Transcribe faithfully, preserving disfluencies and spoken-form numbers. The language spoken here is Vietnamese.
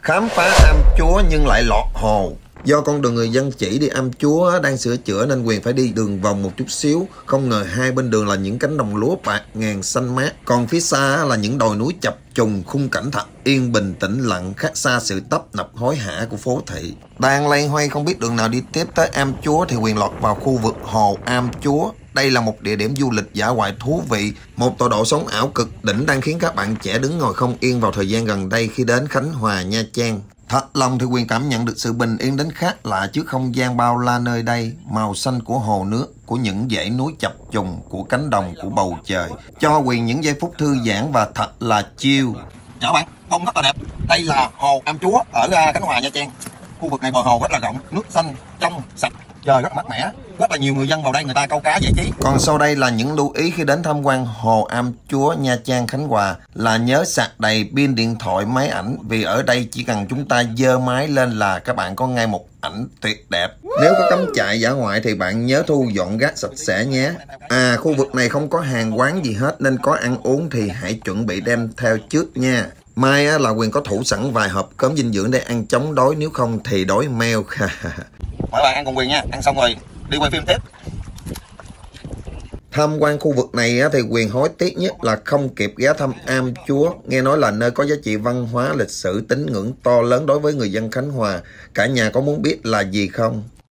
Khám phá am Chúa nhưng lại lọt hồ. Do con đường người dân chỉ đi am Chúa đang sửa chữa nên Quyền phải đi đường vòng một chút xíu. Không ngờ hai bên đường là những cánh đồng lúa bạc ngàn xanh mát, còn phía xa là những đồi núi chập trùng, khung cảnh thật yên bình tĩnh lặng, khác xa sự tấp nập hối hả của phố thị. Đang loay hoay không biết đường nào đi tiếp tới am Chúa thì Quyền lọt vào khu vực hồ am Chúa. Đây là một địa điểm du lịch dã ngoại thú vị, một tọa độ sống ảo cực đỉnh đang khiến các bạn trẻ đứng ngồi không yên vào thời gian gần đây khi đến Khánh Hòa, Nha Trang. Thật lòng thì Quyền cảm nhận được sự bình yên đến khác lạ trước không gian bao la nơi đây, màu xanh của hồ nước, của những dãy núi chập trùng, của cánh đồng, của bầu trời, cho Quyền những giây phút thư giãn và thật là chill. Chào bạn, không rất là đẹp. Đây là hồ am Chúa ở Khánh Hòa, Nha Trang. Khu vực này bờ hồ rất là rộng, nước xanh, trong, sạch, trời rất mát mẻ. Rất là nhiều người dân vào đây người ta câu cá giải trí. Còn sau đây là những lưu ý khi đến tham quan hồ am Chúa Nha Trang Khánh Hòa là nhớ sạc đầy pin điện thoại máy ảnh, vì ở đây chỉ cần chúng ta giơ máy lên là các bạn có ngay một ảnh tuyệt đẹp. Nếu có cắm trại dã ngoại thì bạn nhớ thu dọn rác sạch sẽ nhé. À, khu vực này không có hàng quán gì hết nên có ăn uống thì hãy chuẩn bị đem theo trước nha. Mai á, là Quyền có thủ sẵn vài hộp cơm dinh dưỡng để ăn chống đói, nếu không thì đói meo. Mọi bạn ăn cùng Quyền nha, ăn xong rồi đi quay phim tiếp. Tham quan khu vực này thì Quyền hối tiếc nhất là không kịp ghé thăm am Chúa. Nghe nói là nơi có giá trị văn hóa lịch sử tín ngưỡng to lớn đối với người dân Khánh Hòa. Cả nhà có muốn biết là gì không?